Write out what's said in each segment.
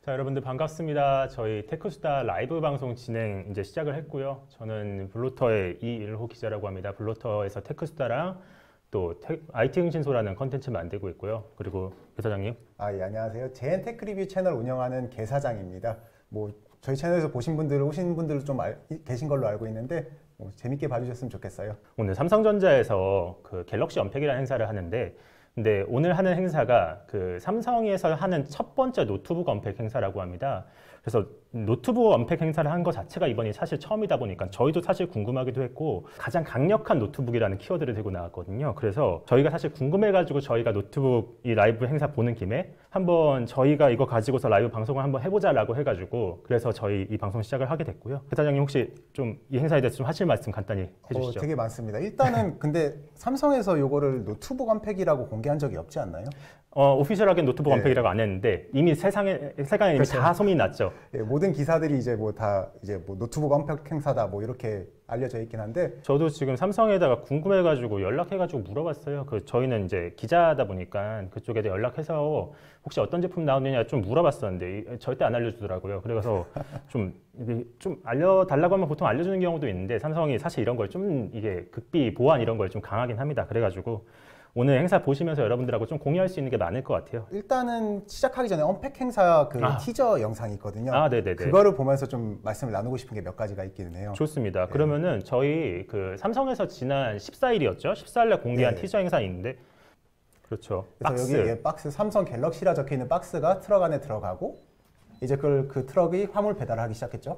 자, 여러분들 반갑습니다. 저희 테크수다 라이브 방송 진행 이제 시작을 했고요. 저는 블로터의 이일호 기자라고 합니다. 블로터에서 테크수다랑 또 IT 흥신소라는 컨텐츠 만들고 있고요. 그리고 회사장님. 예, 안녕하세요. JN 테크리뷰 채널 운영하는 개사장입니다. 저희 채널에서 보신 분들, 오신 분들 좀 계신 걸로 알고 있는데 재밌게 봐주셨으면 좋겠어요. 오늘 삼성전자에서 그 갤럭시 언팩이라는 행사를 하는데, 근데 오늘 하는 행사가 그 삼성에서 하는 첫 번째 노트북 언팩 행사라고 합니다. 그래서 노트북 언팩 행사를 한 것 자체가 이번이 사실 처음이다 보니까 저희도 사실 궁금하기도 했고, 가장 강력한 노트북이라는 키워드를 들고 나왔거든요. 그래서 저희가 사실 궁금해가지고 저희가 노트북 이 라이브 행사 보는 김에 한번 저희가 이거 가지고서 라이브 방송을 한번 해보자라고 해가지고, 그래서 저희 이 방송 시작을 하게 됐고요. 회사장님 혹시 좀 이 행사에 대해서 좀 하실 말씀 간단히 해주시죠. 되게 많습니다. 일단은 근데 삼성에서 요거를 노트북 언팩이라고 공개한 적이 없지 않나요? 오피셜하게 노트북 언팩이라고 안 했는데 이미 세상에 이미 그렇죠. 다 소문이 났죠. 예, 모든 기사들이 이제 노트북 언팩 행사다 이렇게 알려져 있긴 한데, 저도 지금 삼성에다가 궁금해가지고 연락해가지고 물어봤어요. 저희는 이제 기자다 보니까 그쪽에 연락해서 혹시 어떤 제품 나오느냐 좀 물어봤었는데 절대 안 알려주더라고요. 그래서 좀 알려달라고 하면 보통 알려주는 경우도 있는데, 삼성이 사실 이런 걸 좀 이게 극비 보안 이런 걸 좀 강하긴 합니다. 그래가지고 오늘 행사 보시면서 여러분들하고 좀 공유할 수 있는 게 많을 것 같아요. 일단은 시작하기 전에 언팩 행사 티저 영상이 있거든요. 네네네. 그거를 보면서 좀 말씀을 나누고 싶은 게 몇 가지가 있기는 해요. 좋습니다. 네. 그러면은 저희 그 삼성에서 지난 14일이었죠? 14일에 공개한 티저 행사가 있는데, 그렇죠. 그래서 박스. 여기 박스 삼성 갤럭시라 적혀 있는 박스가 트럭 안에 들어가고, 이제 그 트럭이 화물 배달을 하기 시작했죠.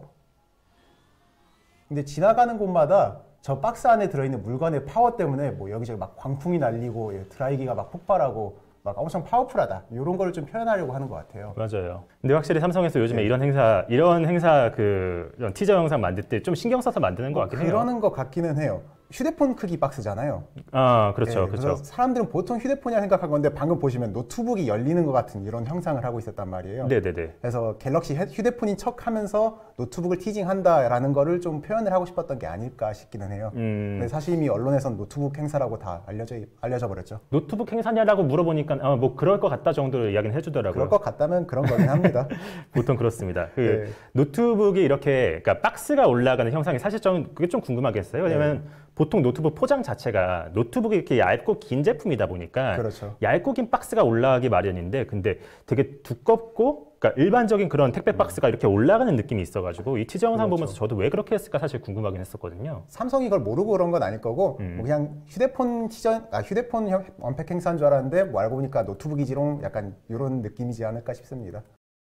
근데 지나가는 곳마다 저 박스 안에 들어있는 물건의 파워 때문에 여기저기 막 광풍이 날리고 드라이기가 막 폭발하고 막 엄청 파워풀하다, 이런 걸 좀 표현하려고 하는 것 같아요. 맞아요. 근데 확실히 삼성에서 요즘에 이런 행사 이런 티저 영상 만들 때 좀 신경 써서 만드는 것 같긴 해요. 그러는 것 같기는 해요. 휴대폰 크기 박스잖아요. 그렇죠. 그래서 사람들은 보통 휴대폰이라 생각한 건데, 방금 보시면 노트북이 열리는 것 같은 이런 형상을 하고 있었단 말이에요. 네네네. 그래서 갤럭시 휴대폰인 척하면서 노트북을 티징한다라는 거를 좀 표현을 하고 싶었던 게 아닐까 싶기는 해요. 근데 사실 이미 언론에선 노트북 행사라고 다 알려져 버렸죠. 노트북 행사냐라고 물어보니까 그럴 것 같다 정도로 이야기는 해주더라고요. 그럴 것 같다면 그런 거긴 합니다. 보통 그렇습니다. 노트북이 이렇게 그러니까 박스가 올라가는 형상이 사실 그게 좀 궁금하겠어요. 왜냐면 보통 노트북 포장 자체가 노트북이 이렇게 얇고 긴 제품이다 보니까, 그렇죠. 얇고 긴 박스가 올라가기 마련인데, 근데 되게 두껍고, 그러니까 일반적인 그런 택배 박스가 이렇게 올라가는 느낌이 있어가지고 이 티저 영상 보면서 저도 왜 그렇게 했을까 사실 궁금하긴 했었거든요. 삼성이 이걸 모르고 그런 건 아닐 거고, 그냥 휴대폰 언팩 행사인 줄 알았는데 알고 보니까 노트북이지롱, 약간 이런 느낌이지 않을까 싶습니다.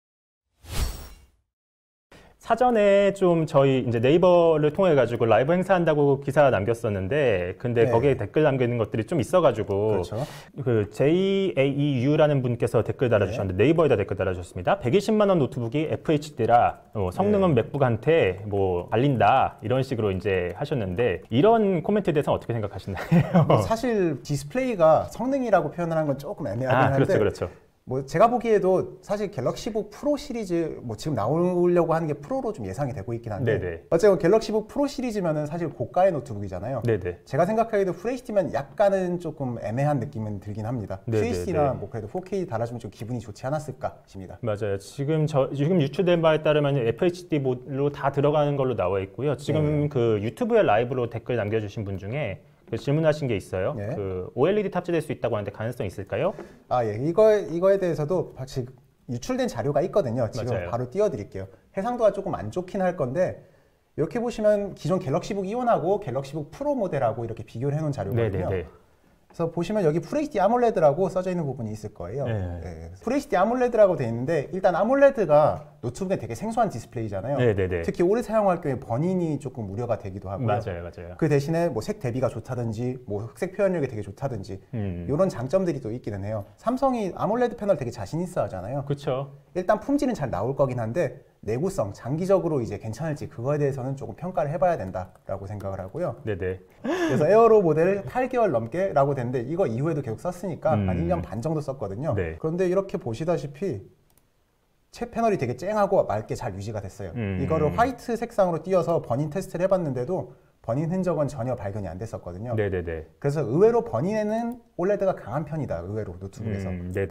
사전에 좀 저희 이제 네이버를 통해 가지고 라이브 행사한다고 기사 남겼었는데, 근데 거기에 댓글 남기는 것들이 좀 있어가지고, 그렇죠. 그 JAEU라는 분께서 댓글 달아주셨는데, 네이버에다 댓글 달아주셨습니다. 120만 원 노트북이 FHD라 성능은 맥북한테 알린다, 이런 식으로 이제 하셨는데, 이런 코멘트에 대해서는 어떻게 생각하시나요? 사실 디스플레이가 성능이라고 표현을 한 건 조금 애매하긴 한데, 그렇죠. 제가 보기에도 사실 갤럭시북 프로 시리즈 지금 나오려고 하는 게 프로로 좀 예상이 되고 있긴 한데, 어쨌든 갤럭시북 프로 시리즈면은 사실 고가의 노트북이잖아요. 제가 생각하기에도 FHD면 약간은 조금 애매한 느낌은 들긴 합니다. FHD나 그래도 4K 달아주면 좀 기분이 좋지 않았을까 싶습니다. 맞아요. 지금 유출된 바에 따르면 FHD 모드로 다 들어가는 걸로 나와 있고요. 지금 그 유튜브에 라이브로 댓글 남겨주신 분 중에 질문하신 게 있어요. 그 OLED 탑재될 수 있다고 하는데 가능성 있을까요? 이거에 대해서도 지금 유출된 자료가 있거든요. 지금 바로 띄워드릴게요. 해상도가 조금 안 좋긴 할 건데, 이렇게 보시면 기존 갤럭시북 이온하고 갤럭시북 프로 모델하고 이렇게 비교를 해놓은 자료거든요. 그래서 보시면 여기 FHD 아몰레드라고 써져 있는 부분이 있을 거예요. FHD 아몰레드라고 되어 있는데, 일단 아몰레드가 노트북에 되게 생소한 디스플레이잖아요. 특히 오래 사용할 경우에 번인이 조금 우려가 되기도 하고요. 맞아요. 그 대신에 색 대비가 좋다든지 흑색 표현력이 되게 좋다든지 이런 장점들이 또 있기는 해요. 삼성이 아몰레드 패널 되게 자신 있어 하잖아요. 그렇죠. 일단 품질은 잘 나올 거긴 한데, 내구성, 장기적으로 이제 괜찮을지 그거에 대해서는 조금 평가를 해봐야 된다라고 생각을 하고요. 그래서 에어로 모델 8개월 넘게라고 되는데, 이거 이후에도 계속 썼으니까 한 1년 반 정도 썼거든요. 그런데 이렇게 보시다시피 채 패널이 되게 쨍하고 맑게 잘 유지가 됐어요. 이거를 화이트 색상으로 띄어서 번인 테스트를 해봤는데도 번인 흔적은 전혀 발견이 안 됐었거든요. 그래서 의외로 번인에는 OLED가 강한 편이다, 의외로 노트북에서.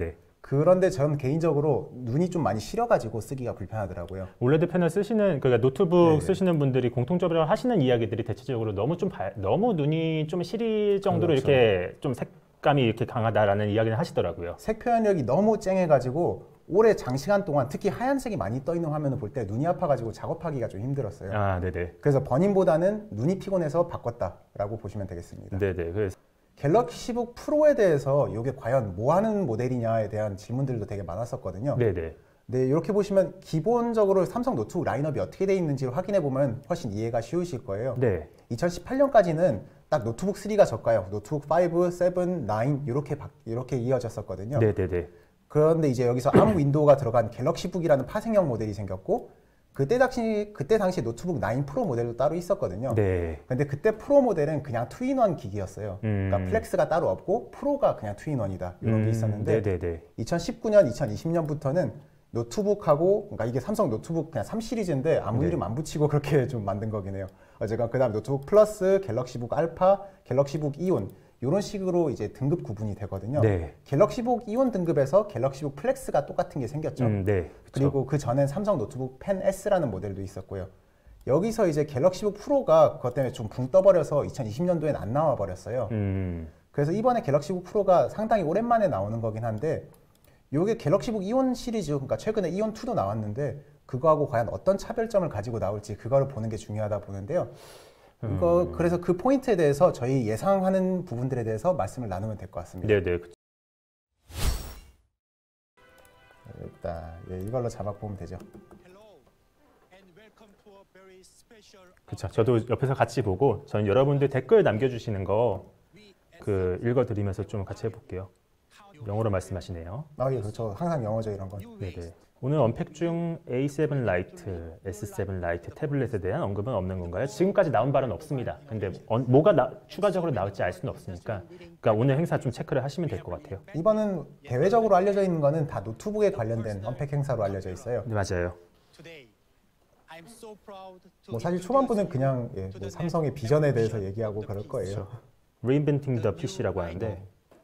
그런데 저는 개인적으로 눈이 좀 많이 시려가지고 쓰기가 불편하더라고요. 올레드 패널 쓰시는 그러니까 노트북 네네. 쓰시는 분들이 공통적으로 하시는 이야기들이 대체적으로 너무 눈이 좀 시릴 정도로 그렇죠. 이렇게 좀 색감이 이렇게 강하다라는 이야기를 하시더라고요. 색 표현력이 너무 쨍해가지고 오래 장시간 동안 특히 하얀색이 많이 떠 있는 화면을 볼 때 눈이 아파가지고 작업하기가 좀 힘들었어요. 아, 네네. 그래서 버닝보다는 눈이 피곤해서 바꿨다라고 보시면 되겠습니다. 네네. 그래서 갤럭시북 프로에 대해서 이게 과연 뭐 하는 모델이냐에 대한 질문들도 되게 많았었거든요. 네네. 네, 이렇게 보시면 기본적으로 삼성 노트북 라인업이 어떻게 되어 있는지를 확인해 보면 훨씬 이해가 쉬우실 거예요. 네. 2018년까지는 딱 노트북 3가 저가요. 노트북 5, 7, 9 이렇게 이어졌었거든요. 네네네. 그런데 이제 여기서 ARM 윈도우가 들어간 갤럭시북이라는 파생형 모델이 생겼고 그때 당시 노트북 9 프로 모델도 따로 있었거든요. 네. 근데 그때 프로 모델은 그냥 투인원 기기였어요. 그러니까 플렉스가 따로 없고 프로가 그냥 투인원이다 이런 게 있었는데 네네네. 2019년, 2020년부터는 노트북하고 그러니까 이게 삼성 노트북 그냥 3 시리즈인데 아무 네. 이름 안 붙이고 그렇게 좀 만든 거긴 해요. 어제가 그다음 노트북 플러스, 갤럭시북 알파, 갤럭시북 이온 이런 식으로 이제 등급 구분이 되거든요. 네. 갤럭시북 이온 등급에서 갤럭시북 플렉스가 똑같은 게 생겼죠. 네. 그쵸. 그리고 그 전엔 삼성 노트북 펜 S라는 모델도 있었고요. 여기서 이제 갤럭시북 프로가 그것 때문에 좀 붕 떠버려서 2020년도엔 안 나와 버렸어요. 그래서 이번에 갤럭시북 프로가 상당히 오랜만에 나오는 거긴 한데 요게 갤럭시북 이온 시리즈, 그러니까 최근에 이온 2도 나왔는데 그거하고 과연 어떤 차별점을 가지고 나올지 그거를 보는 게 중요하다 보는데요. 그래서 그 포인트에 대해서 저희 예상하는 부분들에 대해서 말씀을 나누면 될 것 같습니다. 네네. 일단 이걸로 자막 보면 되죠. 그렇죠. 저도 옆에서 같이 보고 저는 여러분들 댓글 남겨주시는 거 읽어드리면서 좀 같이 해볼게요. 영어로 말씀하시네요. 아, 예, 그렇죠. 항상 영어죠, 이런 건. 네네. 오늘 언팩 중 A7 라이트, S7 라이트 태블릿에 대한 언급은 없는 건가요? 지금까지 나온 바는 없습니다. 근데 뭐가 추가적으로 나올지 알 수는 없으니까 그러니까 오늘 행사 좀 체크를 하시면 될 것 같아요. 이번은 대외적으로 알려져 있는 거는 다 노트북에 관련된 언팩 행사로 알려져 있어요. 네, 맞아요. 뭐 사실 초반부는 그냥 뭐 삼성의 비전에 대해서 얘기하고 그럴 거예요. Reinventing the PC라고 하는데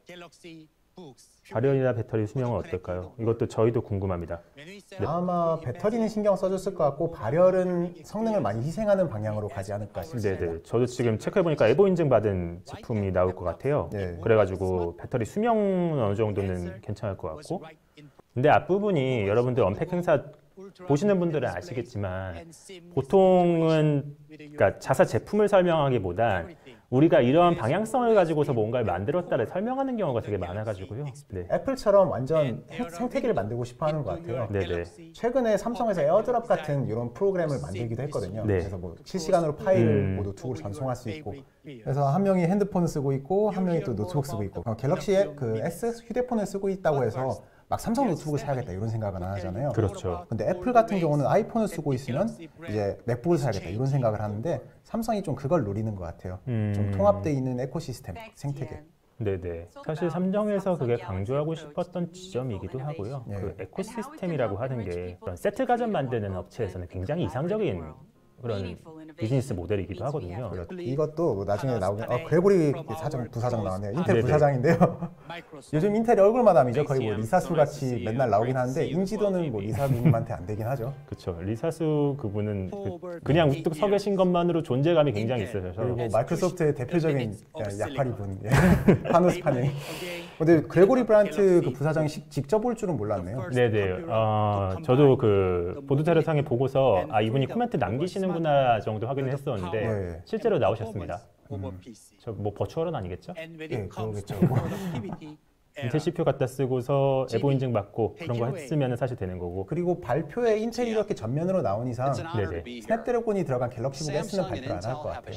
발열이나 배터리 수명은 어떨까요? 이것도 저희도 궁금합니다. 아마 배터리는 신경 써줬을 것 같고 발열은 성능을 많이 희생하는 방향으로 가지 않을까 싶습니다. 네네. 저도 지금 체크해보니까 에보 인증 받은 제품이 나올 것 같아요. 네. 그래가지고 배터리 수명은 어느 정도는 괜찮을 것 같고 근데 앞부분이 여러분들 언팩 행사 보시는 분들은 아시겠지만 보통은 그러니까 자사 제품을 설명하기보단 우리가 이러한 방향성을 가지고서 뭔가를 만들었다를 설명하는 경우가 되게 많아가지고요. 네. 애플처럼 완전 생태계를 만들고 싶어 하는 것 같아요. 네네. 최근에 삼성에서 에어드랍 같은 이런 프로그램을 만들기도 했거든요. 네. 그래서 뭐 실시간으로 파일을 뭐 노트북으로 전송할 수 있고 그래서 한 명이 핸드폰을 쓰고 있고 한 명이 또 노트북 쓰고 있고 갤럭시의 그 S 휴대폰을 쓰고 있다고 해서 막 삼성 노트북을 사야겠다 이런 생각은 안 하잖아요. 그렇죠. 근데 애플 같은 경우는 아이폰을 쓰고 있으면 이제 맥북을 사야겠다 이런 생각을 하는데 삼성이 좀 그걸 노리는 것 같아요. 좀 통합되어 있는 에코시스템, 생태계. 네네. 사실 삼성에서 그게 강조하고 싶었던 지점이기도 하고요. 네. 그 에코시스템이라고 하는 게 그런 세트 가전 만드는 업체에서는 굉장히 이상적인 그런 비즈니스 모델이기도 하거든요. 이것도 뭐 나중에 나오긴 그레고리 부사장 나왔네요. 인텔 네네. 부사장인데요. 요즘 인텔이 얼굴마담이죠. 거의 뭐 리사수 같이 맨날 나오긴 하는데 인지도는 뭐 리사님한테 안 되긴 하죠. 그렇죠. 리사수 그분은 그냥 우뚝 서 계신 것만으로 존재감이 굉장히 있으셔서 그리고 마이크로소프트의 대표적인 약팔이분 파노스 파닝. 근데 그레고리 브란트 그 부사장이 직접 올 줄은 몰랐네요. 네네. 저도 그 보도자료상에 보고서 이분이 코멘트 남기시는구나 정도 확인을 했었는데 네. 실제로 나오셨습니다. 저 뭐 버추얼은 아니겠죠? 네, 그러겠죠. 인텔 CPU 갖다 쓰고서 에보 인증 받고 그런 거 했으면 사실 되는 거고. 그리고 발표에 인텔이 이렇게 전면으로 나온 이상 네네. 스냅드래곤이 들어간 갤럭시북 S는 발표를 안 할 것 같아요.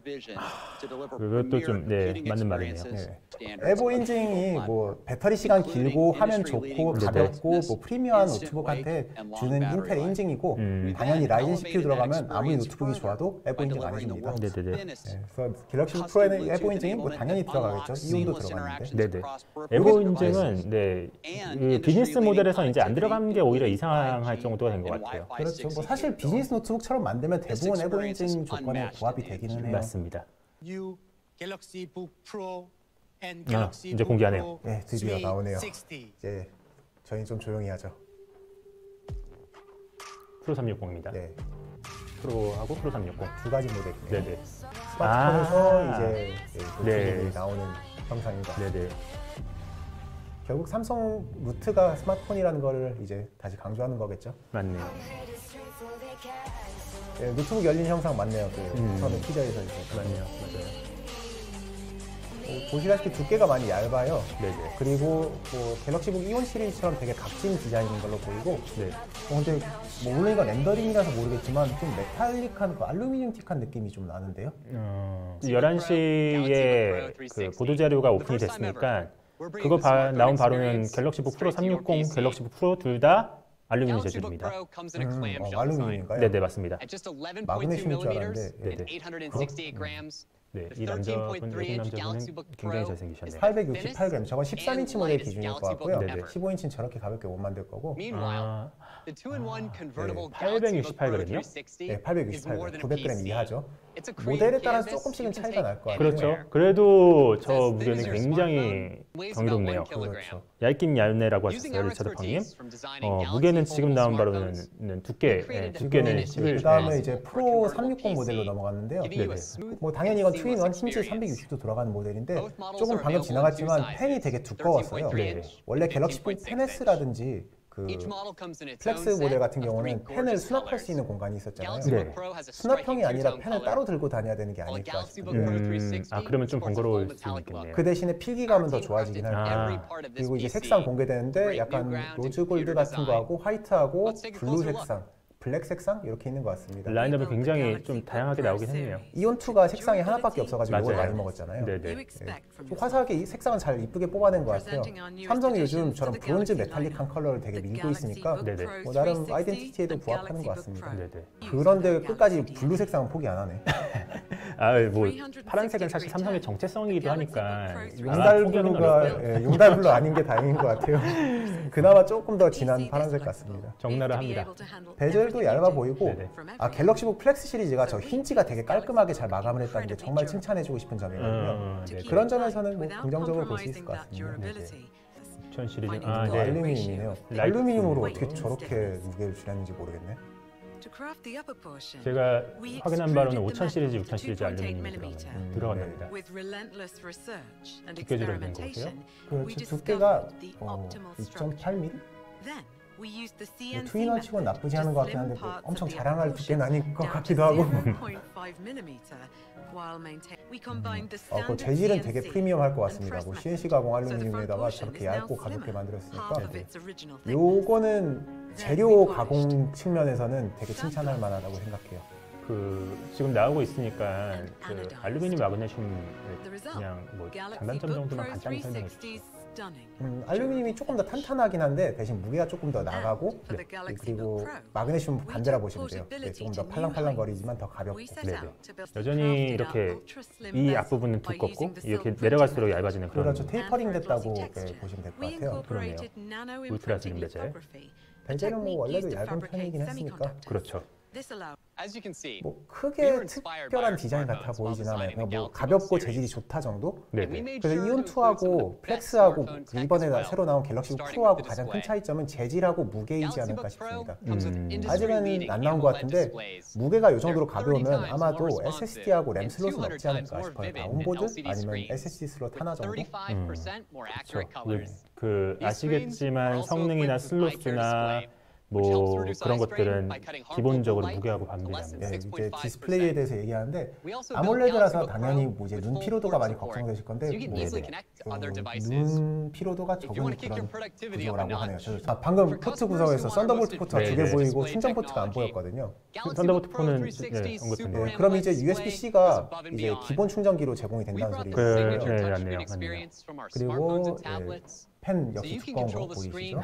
그것도 좀 맞는 말이네요. 네. 에보 인증이 뭐 배터리 시간 길고 화면 좋고 가볍고 뭐 프리미엄한 노트북한테 주는 인텔의 인증이고 당연히 라이젠 CPU 들어가면 아무리 노트북이 좋아도 에보 인증 안 해줍니다. 네네네. 네, 그래서 갤럭시북 프로에는 에보 인증이 뭐 당연히 들어가겠죠. 이온도 들어가는데. 네네. 에보 인증은 그 비즈니스 모델에서 이제 안 들어가는 게 오히려 이상할 정도가 된 것 같아요. 그렇죠. 뭐 사실 비즈니스 노트북처럼 만들면 대부분 에보 인증 조건에 부합이 되기는 해요. 맞습니다. 이제 공개하네요. 네, 드디어 나오네요. 이제 저희는 좀 조용히 하죠. 프로 360입니다. 네, 프로하고 프로 360. 두 가지 모델이네요. 네네. 스마트폰에서 이제 네. 노트북이 나오는 형상입니다. 네네. 결국 삼성 노트가 스마트폰이라는 걸 이제 다시 강조하는 거겠죠. 맞네요. 네, 노트북 열린 형상 맞네요. 처음에 티저에서 이제 맞네요. 맞아요. 보시다시피 두께가 많이 얇아요. 네네. 그리고 뭐 갤럭시북 이온 시리즈처럼 되게 각진 디자인인 걸로 보이고, 네. 근데 뭐 물론 이건 렌더링이라서 모르겠지만 좀 메탈릭한 그 알루미늄틱한 느낌이 좀 나는데요. 11시에 그 보도 자료가 오픈이 됐으니까 그거 나온 바로는 갤럭시북 프로 360, 갤럭시북 프로 둘 다 알루미늄 재질입니다. 알루미늄인가요? 네네 맞습니다. 마그네슘인 줄 알았는데. 네네. 네, 이 남자분, 외국 남자분은 굉장히 잘생기셨네요. 868g, 저건 13인치 모델 기준일 것 같고요. 네네. 15인치는 저렇게 가볍게 못 만들 거고. 868g이요? 네, 868g, 900g 이하죠. 모델에 따라서 조금씩은 차이가 날 것 같아요. 그렇죠. 그래도 저 무게는 굉장히 경이롭네요. 그렇죠. 얇긴 얇네라고 하셨어요, 리처드 펑님. 무게는 지금 나온 바로는 두께는 11. 그 다음에 이제 프로 360 모델로 넘어갔는데요. 네네. 뭐 당연히 이건 투인원 힌치 360도 들어가는 모델인데 조금 방금 지나갔지만 펜이 되게 두꺼웠어요. 네. 원래 갤럭시북 펜 S라든지 그 플렉스 모델 같은 경우는 펜을 수납할 수 있는 공간이 있었잖아요. 네. 수납형이 아니라 펜을 따로 들고 다녀야 되는 게 아닐까 싶습니다. 그러면 좀 번거로울 수 있겠네요. 그 대신에 필기감은 더 좋아지긴 할 거예요. 그리고 이제 색상 공개되는데 약간 로즈 골드 같은 거하고 화이트하고 블루 색상, 블랙 색상 이렇게 있는 것 같습니다. 라인업이 굉장히 좀 다양하게 나오긴 했네요. 이온2가 색상이 하나밖에 없어가지고 이걸 맞아요. 많이 먹었잖아요. 네네. 좀 화사하게 이 색상은 잘 이쁘게 뽑아낸 것 같아요. 삼성이 요즘 저런 브론즈 메탈릭한 컬러를 되게 밀고 있으니까 네네. 뭐 나름 아이덴티티에도 부합하는 것 같습니다. 네네. 그런데 끝까지 블루 색상은 포기 안 하네. 뭐 파란색은 사실 삼성의 정체성이기도 하니까 용달 블루가 용달 블루 아닌 게 다행인 것 같아요. 그나마 조금 더 진한 파란색 같습니다. 적나라합니다. 베젤도 얇아 보이고 네네. 갤럭시북 플렉스 시리즈가 저 힌지가 되게 깔끔하게 잘 마감을 했다는 게 정말 칭찬해주고 싶은 점이거든요. 네. 그런 점에서는 뭐 긍정적으로 볼 수 있을 것 같습니다. 네네. 2000 시리즈. 네. 네. 알루미늄이네요. 알루미늄으로 어떻게 저렇게 무게를 줄였는지 모르겠네. 제가 확인한 바로는 5000 시리즈, 6000 시리즈 알루미늄이 들어갑니다. 두께질을 된 거고요. 그렇죠. 두께가 2.8mm? 투인원 치고는 나쁘지 않은 것 같긴 한데 뭐 엄청 자랑할 두께는 아닌 것 같기도 하고. 그 재질은 되게 프리미엄할 것 같습니다. 뭐 CNC 가공 알루미늄에다가 저렇게 얇고 가볍게 만들었으니까 요거는 재료 가공 측면에서는 되게 칭찬할 만하다고 생각해요. 지금 나오고 있으니까 알루미늄 마그네슘 그냥 뭐 장단점 정도만 간단히 설명해 주시죠. 알루미늄이 조금 더 탄탄하긴 한데 대신 무게가 조금 더 나가고 그리고 마그네슘 반대라 보시면 돼요. 조금 더 팔랑팔랑거리지만 더 가볍고. 여전히 이렇게 이 앞부분은 두껍고 이렇게 내려갈수록 얇아지는 그런. 그렇죠. 테이퍼링 됐다고 보시면 될 것 같아요. 그러네요. 울트라 슬림 베젤. 베젤은 뭐 원래도 얇은 편이긴 했으니까. 그렇죠. 뭐 크게 특별한 디자인 같아 보이진 않아요. 그냥 뭐 가볍고 재질이 좋다 정도? 네네. 그래서 이온2하고 플렉스하고 이번에 새로 나온 갤럭시북 프로하고 가장 큰 차이점은 재질하고 무게이지 않을까 싶습니다. 아직은 안 나온 것 같은데 무게가 이 정도로 가벼우면 아마도 SSD하고 램 슬롯은 없지 않을까 싶어요. 다운보드 아니면 SSD 슬롯 하나 정도? 그렇죠. 아시겠지만 성능이나 슬롯이나 뭐 그런 것들은 기본적으로 무게하고 반비례합니다. 네, 이제 디스플레이에 대해서 얘기하는데 아몰레드라서 당연히 뭐 이제 눈 피로도가 많이 걱정되실 건데 눈 피로도가 적은 그런 구조라고 하네요. 방금 포트 구성에서 썬더볼트 포트가 두 개 보이고 충전 포트가 안 보였거든요. 썬더볼트 포는 언급했네요. 네, 그럼 이제 USB-C가 이제 기본 충전기로 제공이 된다는 소리예요. 맞네요. 그리고 펜 역시 두꺼운 거 보이시죠?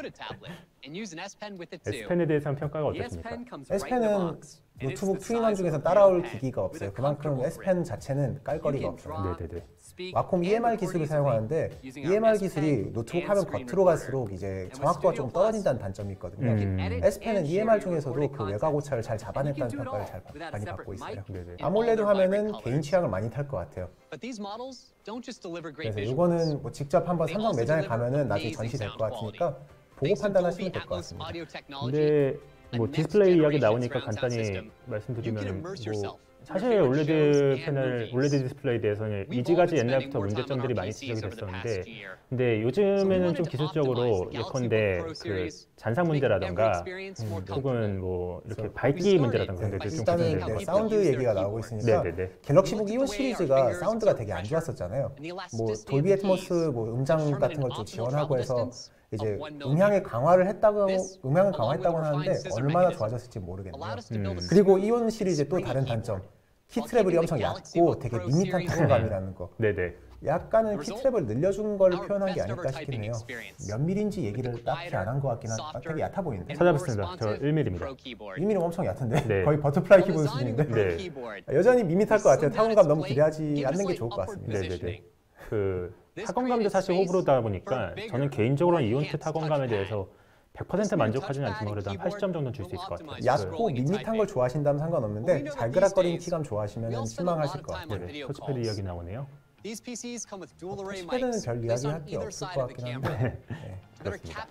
S펜에 대해서는 평가가 어떻습니까? S펜은 노트북 투인원 중에서 따라올 기기가 없어요. 그만큼 S펜 자체는 깔거리가 없어요. 네네네. 와콤 EMR 기술을 사용하는데 EMR 기술이 노트북 화면 겉으로 갈수록 이제 정확도가 좀 떨어진다는 단점이 있거든요. S펜은 EMR 중에서도 그 외곽 오차를 잘 잡아냈다는 평가를 많이 받고 있어요. 아몰레드 화면은 개인 취향을 많이 탈 것 같아요. 그래서 이거는 뭐 직접 한번 삼성 매장에 가면은 나중에 전시될 것 같으니까 보고 판단하시면 될 것 같습니다. 근데 뭐 디스플레이 이야기 나오니까 간단히 말씀드리면 뭐 사실 올레드 디스플레이에 대해서는 이지가지 옛날부터 문제점들이 많이 지적이 됐었는데, 근데 요즘에는 좀 기술적으로 예컨대 그 잔상 문제라던가 혹은 뭐 이렇게 밝기 문제라던가 그런 데도 좀 일단은 사운드 얘기가 나오고 있으니까 갤럭시북 이온 시리즈가 사운드가 되게 안 좋았었잖아요. 뭐 돌비 애트모스 뭐 음장 같은 걸 좀 지원하고 해서 이제 음향을 강화했다고 하는데 얼마나 좋아졌을지 모르겠네요. 그리고 이온 시리즈 또 다른 단점, 키 트래블이 엄청 얇고 되게 밋밋한 타건감이라는 거. 네네. 약간은 키 트래블 늘려준 걸 표현한 게 아닐까 싶긴 해요. 몇 밀인지 얘기를 딱히 안 한 것 같긴 한데 되게 얕아 보이는데. 찾아봤습니다. 저 1mm입니다. 2mm 엄청 얕은데? 네. 거의 버터플라이 키보드 수준인데? 네. 여전히 밋밋할 것 같아요. 타건감 너무 기대하지 않는 게 좋을 것 같습니다. 네네네. 그 타건감도 사실 호불호다 보니까 저는 개인적으로는 이온트 타건감에 대해서 100% 만족하지는 않지만 그래도 한 80점 정도는 줄 수 있을 것 같아요. 얕고 밋밋한 걸 좋아하신다면 상관없는데 잘그락거리는 키감 좋아하시면 실망하실 것 같아요. 네, 터치패드 이야기 나오네요. 터치패드는 별 이야기할 게 없을 것 같긴 한데 네, 그렇습니다.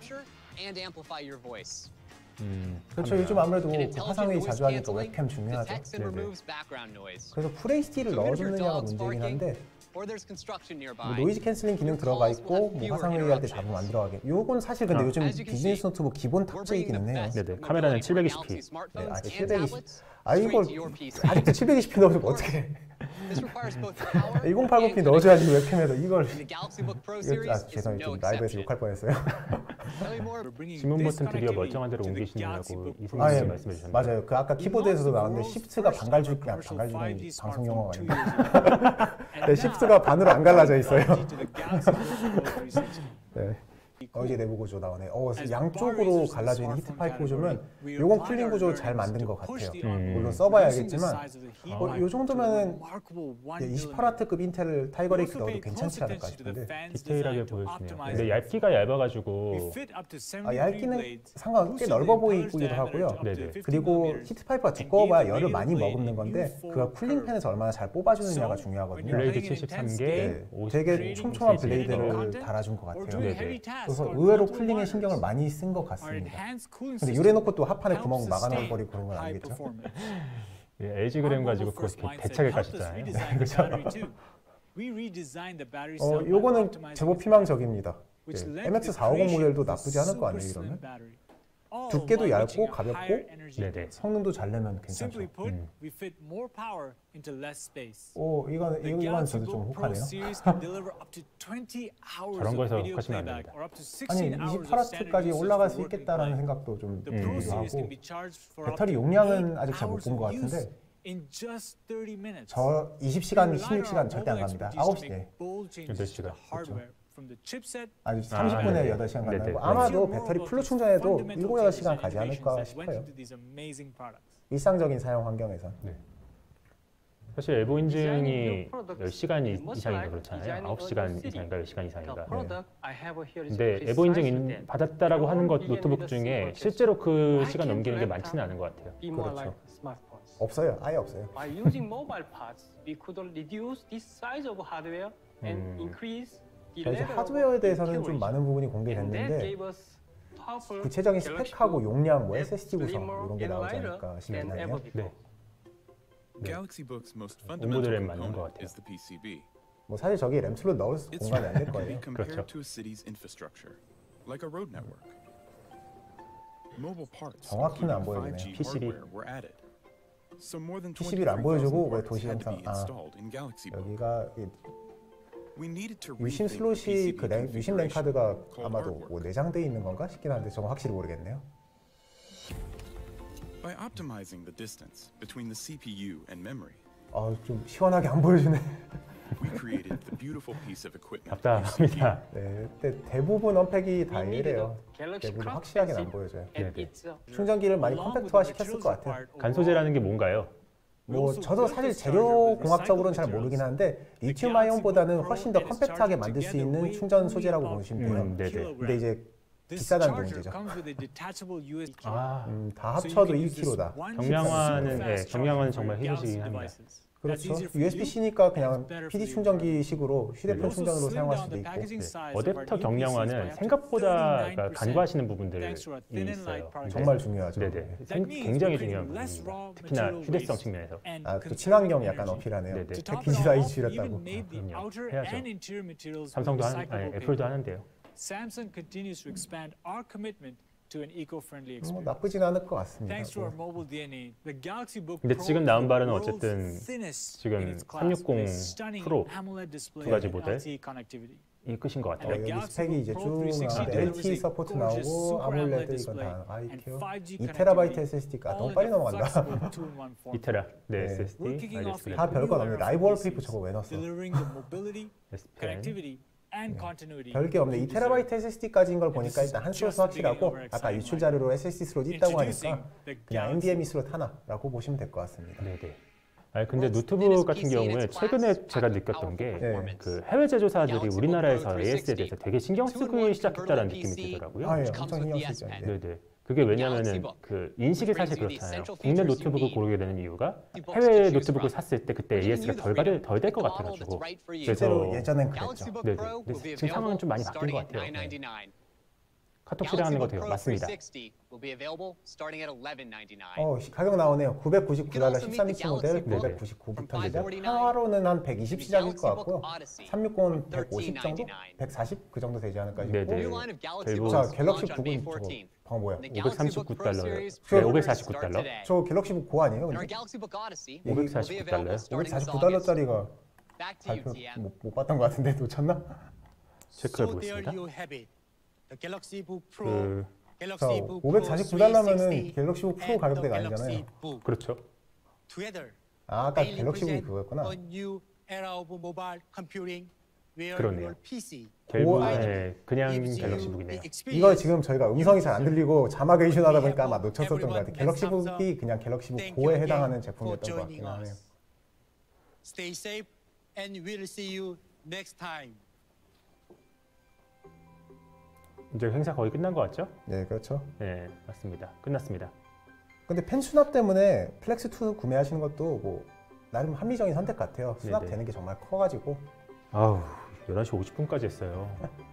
그렇죠. 요즘 아무래도 화상회의 자주 하니까 웹캠 중요하죠. 네네. 그래서 FHD를 넣어주느냐가 문제긴 한데 뭐 노이즈 캔슬링 기능 들어가 있고 뭐 화상회의 할 때 잡으면 안 들어가게. 요건 사실 근데 요즘 비즈니스 노트북 기본 탑재이기는 해요. 네네. 카메라는 720p. 네, 720. 이걸 아직도 720p 넣어주면 어떻게? 1080p 넣어줘야지 웹캠에서 이걸. 죄송해요. 좀 라이브에서 욕할 뻔했어요. 지문 버튼 드디어 멀쩡한 대로 옮기시느냐고 이승민 씨 말씀해 주셨는데. 맞아요. 그 아까 키보드에서도 나왔는데 시프트가 반갈주기 방송 용어가 아닌데. 네, 시프트가 반으로 안 갈라져 있어요. 네. 이제 내부 구조 나오네. 양쪽으로 갈라져 있는 히트 파이프 구조면 요건 쿨링 구조 잘 만든 것 같아요. 물론 써봐야 알겠지만 요 정도면은 28W급 인텔 타이거 레이크 넣어도 괜찮지 않을까 싶은데 디테일하게 보여주네요. 근데 얇기가 얇아가지고 얇기는 상관없이 꽤 넓어 보이기도 하고요. 네네. 그리고 히트 파이프가 두꺼워야 열을 많이 머금는 건데 그가 쿨링 팬에서 얼마나 잘 뽑아주느냐가 중요하거든요. 블레이드 73개, 되게 촘촘한 블레이드를 달아준 것 같아요. 네네. 그래서 의외로 쿨링에 신경을 많이 쓴 것 같습니다. 근데 이래놓고 또 합판에 구멍 막아넣어버리고 그런 건 아니겠죠? 예, LG 그램 가지고 그거 대차게 까셨잖아요. 그렇죠? 요거는 제법 희망적입니다. 네. MX450 모델도 나쁘지 않을 거 아니에요, 이러면? 두께도 얇고 가볍고 네네. 성능도 잘 내면 괜찮죠. 이건 저도 좀 혹하네요. 저런 거에서 혹하시면 안 됩니다. 아니 28W까지 올라갈 수 있겠다라는 생각도 좀 들기도 하고 배터리 용량은 아직 잘 못 본 것 같은데 저 20시간, 16시간 절대 안 갑니다. 9시, 8시간. 그렇죠. 아니 30분에 8시간 간다고. 아마도 배터리 풀로 충전해도 7, 8시간 가지 않을까 싶어요. 일상적인 사용 환경에서. 네. 사실 엘보 인증이 10시간 이상인가 그렇잖아요. 9시간 이상인가 10시간 이상인가. 근데 엘보 인증 받았다라고 하는 것 노트북 중에 실제로 그 시간 넘기는 게 많지는 않은 것 같아요. 그렇죠. 없어요. 아예 없어요. 이제 하드웨어에 대해서는 좀 많은 부분이 공개됐는데 구체적인 스펙하고 용량, 뭐 SSD 구성 이런 게 나오지 않을까 싶긴 하네요. 네. 온보드 램 맞는 것 같아요. 뭐 사실 저기 램 슬롯 넣을 공간이 안 될 거예요. 그렇죠. 정확히는 안 보여주네요. PCB를 안 보여주고 왜 도시 영상 여기가 유심 슬롯이 그 유심 램 카드가 아마도 뭐 내장돼 있는 건가 싶긴 한데 저건 확실히 모르겠네요. 좀 시원하게 안 보여주네. 답답합니다. 네, 근데 대부분 언팩이 다 이래요. 대부분 확실하게 안 보여줘요. 네네. 충전기를 많이 컴팩트화 시켰을 것 같아요. 간소재라는 게 뭔가요? 뭐 저도 사실 재료 공학적으로는 잘 모르긴 하는데 리튬 아이온보다는 훨씬 더 컴팩트하게 만들 수 있는 충전 소재라고 보시면 돼요. 네네. 근데 이제 비싸다는 게 문제죠. 다 합쳐도 1kg다. 경량화는 정말 힘드시긴 합니다. 그렇죠. USB-C니까 그냥 PD 충전기식으로 휴대폰 충전으로 사용할 수도 있고. 어댑터 경량화는 생각보다 간과하시는 부분들이 있어요. 정말 중요하죠. 네네. 굉장히 중요한 부분입니다. 특히나 휴대성 측면에서. 또 친환경 약간 어필하네요. 패키지 사이즈 줄였다고. 그럼요. 해야죠. 삼성도 애플도 하는데요. Samsung continues to expand our commitment to an eco-friendly 뭐 experience. 나쁘진 않을 것 같습니다. Thanks to our mobile DNA, the Galaxy Book 근데 Pro 지금 나온 발은 is the 어쨌든 world's thinnest 지금 in its class, with a 360 stunning 프로 AMOLED display 두 가지 and 모델. LTE connectivity. 이 끝인 것 같아요. 여기 스펙이 이제 쭉 나오는데 LTE 서포트 나오고 아몰레드 이건 다 아이큐 2TB SSD가 너무 빨리 넘어간다. 2테라 네, 네. SSD 알겠습니다. 다 별거 없네. 라이브 월페이퍼 저거 왜 넣었어? Delivering the mobility, Spen. connectivity, and continuity. 별게 없네. 2TB SSD까지인 걸 보니까 일단 한 소스 확실하고 아까 유출 자료로 SSD 슬롯 있다고 하니까 그냥 NVMe 슬롯 하나라고 보시면 될 것 같습니다. 네네. 아니 근데 노트북 같은 경우에 최근에 제가 느꼈던 게 그 해외 제조사들이 우리나라에서 AS에 대해서 되게 신경 쓰기 시작했다는 느낌이 들더라고요. 아, 예, 엄청 신경 쓰죠. 네. 네네. 그게 왜냐면은 그 인식이 사실 그렇잖아요. 국내 노트북을 고르게 되는 이유가 해외 노트북을 샀을 때 그때 AS가 덜 될 것 같아가지고. 실제로 예전엔 그랬죠. 네네. 근데 지금 상황은 좀 많이 바뀐 것 같아요. 네. 카톡 실행하는 거 돼요. 맞습니다. 가격 나오네요. $999 13인치 모델 999부터인데 하나로는 한 120 시작일 것 같고요. 360은 150 정도? 140 그 정도 되지 않을까 싶고. 네네. 자, 갤럭시 북은 저거 방금 뭐야? $539요. 네, $549. 저 갤럭시 북 고 아니에요? 근데? $549요. 549달러짜리가 발표 못 봤던 것 같은데 놓쳤나? 체크해 보겠습니다. 그, 자, 549달러면은 갤럭시 북 프로 가격대가 아니잖아요. 그렇죠. 아, 아까 갤럭시 북이 그거였구나. 그러네요. 갤북의 그냥 갤럭시 북이네요. 이거 지금 저희가 음성이 잘 안 들리고 자막을 이슈 나다 보니까 아마 놓쳤었던 것 같아요. 갤럭시 북이 그냥 갤럭시 북 고에 해당하는 제품이었던 것 같긴 하네요. Stay safe and we'll see you next time. 이제 행사 거의 끝난 것 같죠? 네, 그렇죠. 네, 맞습니다. 끝났습니다. 근데 펜 수납 때문에 플렉스 2 구매하시는 것도 뭐 나름 합리적인 선택 같아요. 수납되는 게 정말 커가지고. 아우, 11시 50분까지 했어요.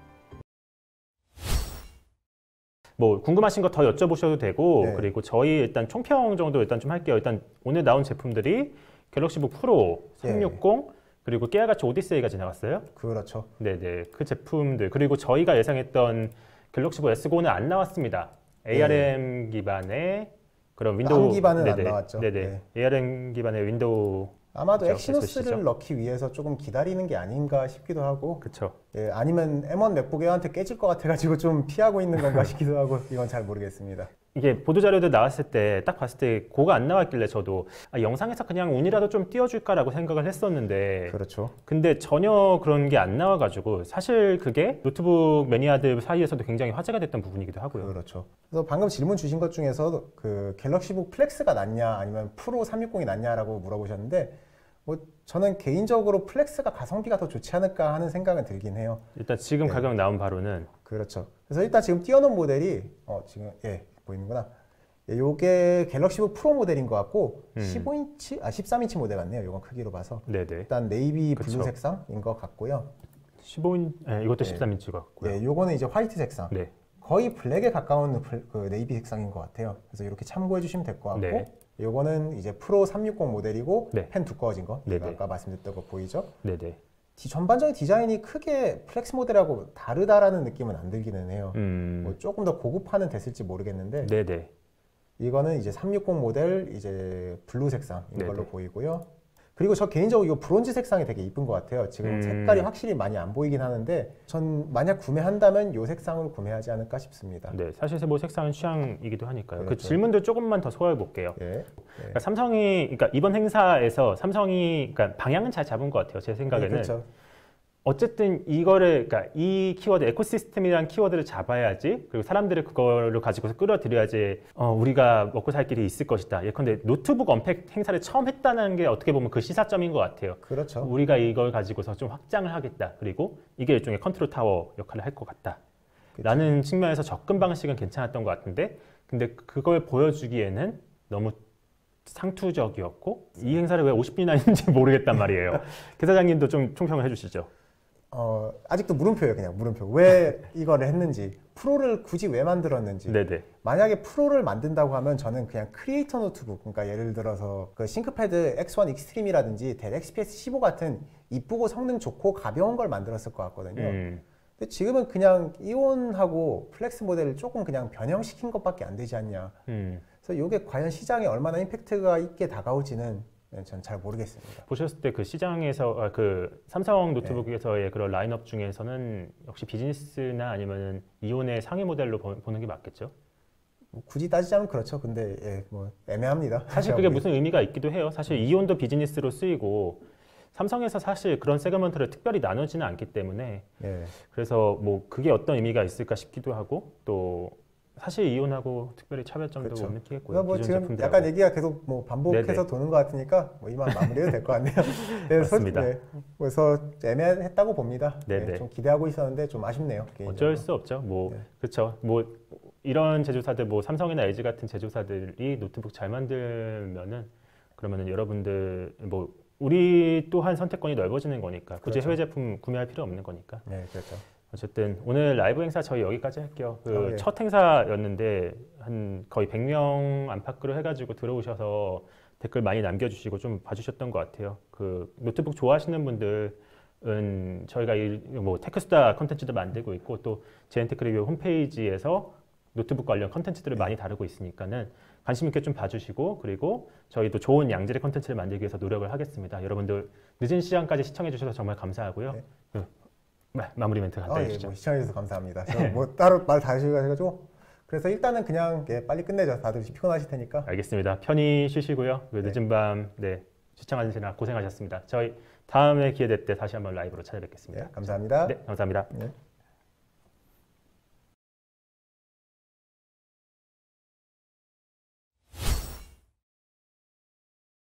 뭐 궁금하신 거 더 여쭤보셔도 되고 네. 그리고 저희 일단 총평 정도 일단 좀 할게요. 일단 오늘 나온 제품들이 갤럭시북 프로 360 그리고 깨알같이 오디세이가 지나갔어요. 그렇죠. 네네. 그 제품들 그리고 저희가 예상했던 갤럭시북 S9는 안 나왔습니다. ARM 기반의 그런 윈도우 기반은 안 나왔죠. 네네. ARM 기반의 윈도우 아마도 그렇죠. 엑시노스를 SSD 죠. 넣기 위해서 조금 기다리는 게 아닌가 싶기도 하고. 그렇죠. 예, 아니면 M1 맥북 에어한테 깨질 것 같아가지고 좀 피하고 있는 건가 싶기도 하고 이건 잘 모르겠습니다. 이게 보도자료들 나왔을 때 딱 봤을 때 고가 안 나왔길래 저도 영상에서 그냥 운이라도 좀 띄워줄까라고 생각을 했었는데 그렇죠. 근데 전혀 그런 게 안 나와가지고 사실 그게 노트북 매니아들 사이에서도 굉장히 화제가 됐던 부분이기도 하고요. 그렇죠. 그래서 방금 질문 주신 것 중에서 그 갤럭시북 플렉스가 낫냐 아니면 프로 360이 낫냐라고 물어보셨는데 뭐 저는 개인적으로 플렉스가 가성비가 더 좋지 않을까 하는 생각은 들긴 해요. 일단 지금 가격 나온 바로는 그렇죠. 그래서 일단 지금 띄워놓은 모델이 지금 보이는구나. 요게 갤럭시북 프로 모델인 것 같고 15인치, 13인치 모델 같네요. 요건 크기로 봐서. 네네. 일단 네이비 블루 그쵸. 색상인 것 같고요. 15인, 이것도 13인치 같고요. 네, 요거는 이제 화이트 색상. 네. 거의 블랙에 가까운 그 네이비 색상인 것 같아요. 그래서 이렇게 참고해 주시면 될 것 같고. 네. 요거는 이제 프로 360 모델이고 네. 펜 두꺼워진 거. 제가 네네. 아까 말씀드렸던 거 보이죠? 네네. 전반적인 디자인이 크게 플렉스 모델하고 다르다라는 느낌은 안 들기는 해요. 뭐 조금 더 고급화는 됐을지 모르겠는데 네네. 이거는 이제 360 모델 이제 블루 색상인 네네. 걸로 보이고요. 그리고 저 개인적으로 이 브론즈 색상이 되게 이쁜 것 같아요. 지금 색깔이 확실히 많이 안 보이긴 하는데 전 만약 구매한다면 이 색상으로 구매하지 않을까 싶습니다. 네, 사실 뭐 색상은 취향이기도 하니까요. 그렇죠. 그 질문들 조금만 더 소화해 볼게요. 네. 그러니까 삼성이, 그러니까 이번 행사에서 삼성이, 그러니까 방향은 잘 잡은 것 같아요. 제 생각에는. 그렇죠. 어쨌든 이거를, 그러니까 이 키워드, 에코시스템이라는 키워드를 잡아야지, 그리고 사람들을 그걸로 가지고서 끌어들여야지, 우리가 먹고 살 길이 있을 것이다. 예컨대 노트북 언팩 행사를 처음 했다는 게 어떻게 보면 그 시사점인 것 같아요. 그렇죠. 우리가 이걸 가지고서 좀 확장을 하겠다. 그리고 이게 일종의 컨트롤 타워 역할을 할 것 같다. 라는 측면에서 접근 방식은 괜찮았던 것 같은데, 근데 그걸 보여주기에는 너무 상투적이었고 이 행사를 왜 50분이나 했는지 모르겠단 말이에요. 개 사장님도 좀 총평을 해주시죠. 아직도 물음표예요. 그냥 물음표. 왜 이거를 했는지, 프로를 굳이 왜 만들었는지. 네네. 만약에 프로를 만든다고 하면 저는 그냥 크리에이터 노트북, 그러니까 예를 들어서 그 싱크패드 X1 익스트림이라든지 델 XPS 15 같은 이쁘고 성능 좋고 가벼운 걸 만들었을 것 같거든요. 근데 지금은 그냥 이온하고 플렉스 모델을 조금 그냥 변형시킨 것밖에 안 되지 않냐. 그래서 이게 과연 시장에 얼마나 임팩트가 있게 다가올지는 전 잘 모르겠습니다. 보셨을 때 그 시장에서 그 삼성 노트북에서의 그런 라인업 중에서는 역시 비즈니스나 아니면 이온의 상위 모델로 보는 게 맞겠죠? 뭐 굳이 따지자면 그렇죠. 근데 뭐 애매합니다. 사실 그게 무슨 의미가 있기도 해요. 사실 이온도 비즈니스로 쓰이고 삼성에서 사실 그런 세그먼트를 특별히 나누지는 않기 때문에 그래서 뭐 그게 어떤 의미가 있을까 싶기도 하고 또 사실 이온하고 특별히 차별점도 그렇죠. 못 느끼겠고요. 뭐 지금 제품들하고. 약간 얘기가 계속 뭐 반복해서 네네. 도는 것 같으니까 뭐 이만 마무리해도 될 것 같네요. 맞습니다. 그래서 애매했다고 봅니다. 네네. 좀 기대하고 있었는데 좀 아쉽네요. 개인적으로. 어쩔 수 없죠. 뭐 그렇죠. 뭐 이런 제조사들, 뭐 삼성이나 LG 같은 제조사들이 노트북 잘 만들면은 그러면은 여러분들 뭐 우리 또한 선택권이 넓어지는 거니까 굳이 그렇죠. 해외 제품 구매할 필요 없는 거니까. 네, 그렇죠. 어쨌든 오늘 라이브 행사 저희 여기까지 할게요. 그 예. 첫 행사였는데 한 거의 100명 안팎으로 해가지고 들어오셔서 댓글 많이 남겨주시고 좀 봐주셨던 것 같아요. 그 노트북 좋아하시는 분들은 저희가 뭐 테크스타 컨텐츠도 만들고 있고 또 제엔테크 리뷰 홈페이지에서 노트북 관련 컨텐츠들을 많이 다루고 있으니까는 관심 있게 좀 봐주시고 그리고 저희도 좋은 양질의 컨텐츠를 만들기 위해서 노력을 하겠습니다. 여러분들 늦은 시간까지 시청해 주셔서 정말 감사하고요. 마무리 멘트 간단히 해주시죠. 뭐 시청해주셔서 감사합니다. 저 뭐 따로 말 다 해가지고 그래서 일단은 그냥 빨리 끝내죠. 다들 피곤하실 테니까. 알겠습니다. 편히 쉬시고요. 그 늦은 밤 시청하시느라 고생하셨습니다. 저희 다음에 기회 될 때 다시 한번 라이브로 찾아뵙겠습니다. 감사합니다. 네, 감사합니다. 네.